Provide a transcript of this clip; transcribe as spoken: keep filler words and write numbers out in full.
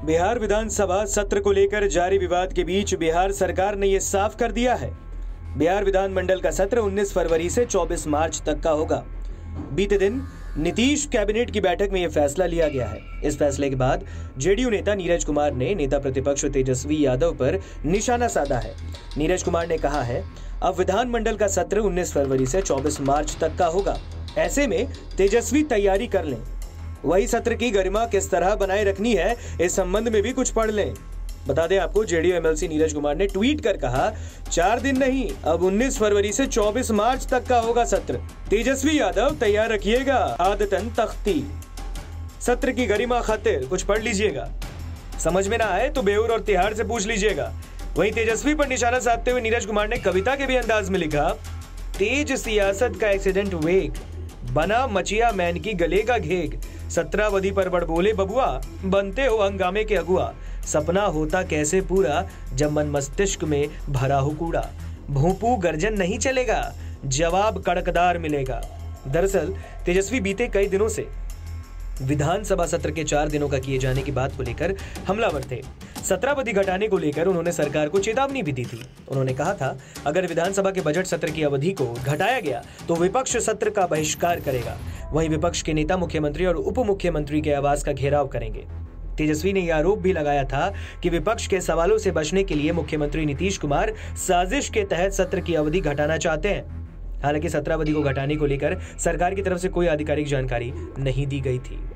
बिहार विधानसभा सत्र को लेकर जारी विवाद के बीच बिहार सरकार ने यह साफ कर दिया है। बिहार विधानमंडल का सत्र उन्नीस फरवरी से चौबीस मार्च तक का होगा। बीते दिन नीतीश कैबिनेट की बैठक में यह फैसला लिया गया है। इस फैसले के बाद जेडीयू नेता नीरज कुमार ने नेता प्रतिपक्ष तेजस्वी यादव पर निशाना साधा है। नीरज कुमार ने कहा है, अब विधानमंडल का सत्र उन्नीस फरवरी से चौबीस मार्च तक का होगा। ऐसे में तेजस्वी तैयारी कर लें। वही सत्र की गरिमा किस तरह बनाए रखनी है, इस संबंध में भी कुछ पढ़ लें। बता दें आपको, जेडीयू एमएलसी नीरज कुमार ने ट्वीट कर कहा, चार दिन नहीं, अब उन्नीस फरवरी से चौबीस मार्च तक का होगा सत्र। तेजस्वी यादव तैयार रखिएगा आदतन तख्ती। सत्र की गरिमा खातिर कुछ पढ़ लीजिएगा। समझ में ना आए तो बेउर और तिहाड़ से पूछ लीजिएगा। वहीं तेजस्वी पर निशाना साधते हुए नीरज कुमार ने कविता के भी अंदाज में लिखा, तेज सियासत का एक्सीडेंट वेग, बना मचिया मैन की गले का घेग, सत्रावधि पर बड़ बोले बबुआ, बनते हो हंगामे के अगुआ, सपना होता कैसे पूरा जब मन मस्तिष्क में भरा हो कूड़ा, भोंपू गर्जन नहीं चलेगा, जवाब कड़कदार मिलेगा। दरअसल तेजस्वी बीते कई दिनों से विधानसभा सत्र के चार दिनों का किए जाने की बात को लेकर हमलावर थे। सत्रावधि घटाने को लेकर उन्होंने सरकार को चेतावनी भी दी थी। उन्होंने कहा था, अगर विधानसभा के बजट सत्र की अवधि को घटाया गया तो विपक्ष सत्र का बहिष्कार करेगा। वहीं विपक्ष के नेता मुख्यमंत्री और उप मुख्यमंत्री के आवास का घेराव करेंगे। तेजस्वी ने यह आरोप भी लगाया था कि विपक्ष के सवालों से बचने के लिए मुख्यमंत्री नीतीश कुमार साजिश के तहत सत्र की अवधि घटाना चाहते हैं। हालांकि सत्रावधि को घटाने को लेकर सरकार की तरफ से कोई आधिकारिक जानकारी नहीं दी गई थी।